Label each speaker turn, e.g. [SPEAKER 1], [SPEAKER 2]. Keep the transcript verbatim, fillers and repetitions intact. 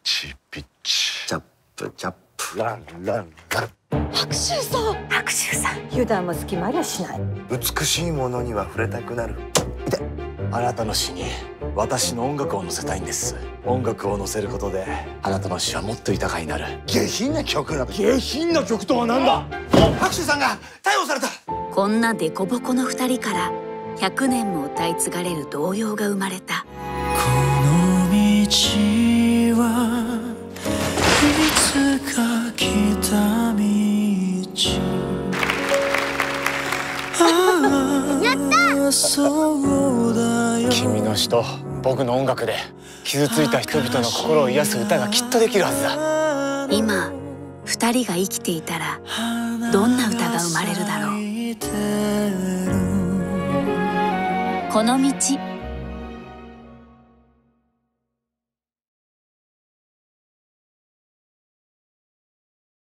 [SPEAKER 1] チピチ。
[SPEAKER 2] チャップチャップ。
[SPEAKER 1] ランランラン。
[SPEAKER 3] 白秋さん。白秋さん。油断も隙もありゃしない。
[SPEAKER 2] 美しいものには触れたくなる。
[SPEAKER 1] 痛い。あなたの詩に私の音楽を乗せたいんです。音楽を乗せることであなたの詩はもっと豊かになる。
[SPEAKER 2] 下品な曲な。
[SPEAKER 1] 下品な曲とは何だ。
[SPEAKER 2] 白秋さんが逮捕された。
[SPEAKER 4] こんなデコボコの二人からひゃくねんも歌い継がれる童謡が生まれた。
[SPEAKER 5] この道はいつか来た道。やった！そうだよ。
[SPEAKER 1] 君の詩と僕の音楽で傷ついた人々の心を癒す歌がきっとできるはずだ。
[SPEAKER 4] 今二人が生きていたらどんな歌が生まれるだろう。この道